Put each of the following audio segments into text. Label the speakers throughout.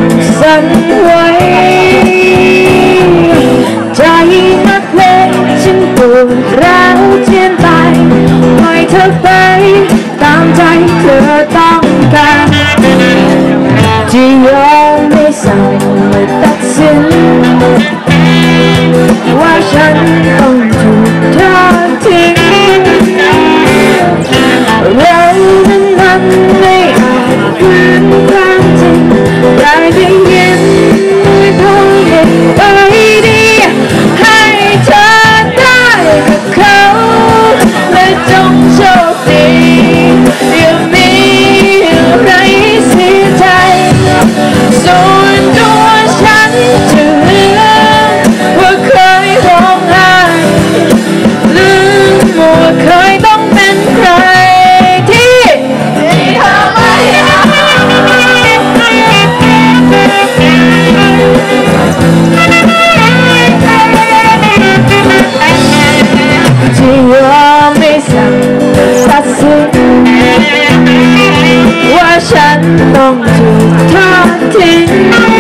Speaker 1: สั่นไหวใจนักเลงฉันปวดร้าวเจียนตายปล่อยเธอไปตามใจเธอต้องการที่ยอมไม่สั่งไม่ตัดสินว่าฉันต้องถูกทอดทิ้งเรานั้นไม่อาจฝืนความจริงได้แต่ยิ้มไม่พอเห็นไปดีให้เธอได้กับเขาและจงโชคดีอย่ามีอะไรเสียใจส่วนตัวฉันจะลืมว่าเคยร้องไห้ลืมว่าเคยต้องเป็นใครที่ทำไม่ได้ที่ยอมไม่สั่งตัดสินว่าฉันต้องถูกทอดทิ้ง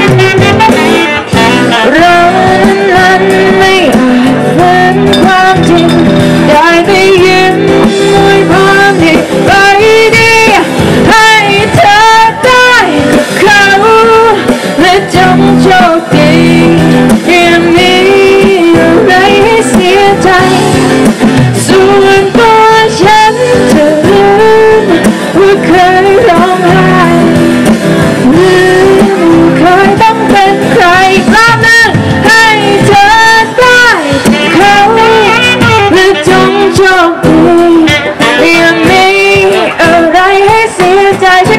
Speaker 1: เรานั้นไม่อาจฝืนความจริงได้แต่ยิ้มอวยพรให้ไปดีให้เธอได้กับเขาและจงโชคดีอย่ามีอะไรให้เสียใจส่วนตัวฉันจะลืมว่าเคยร้องไห้ลืมเคยต้องเป็นใครอีกรอบนึงให้เธอได้เขาและจงโชคดีอย่ามีอะไรให้เสียใจ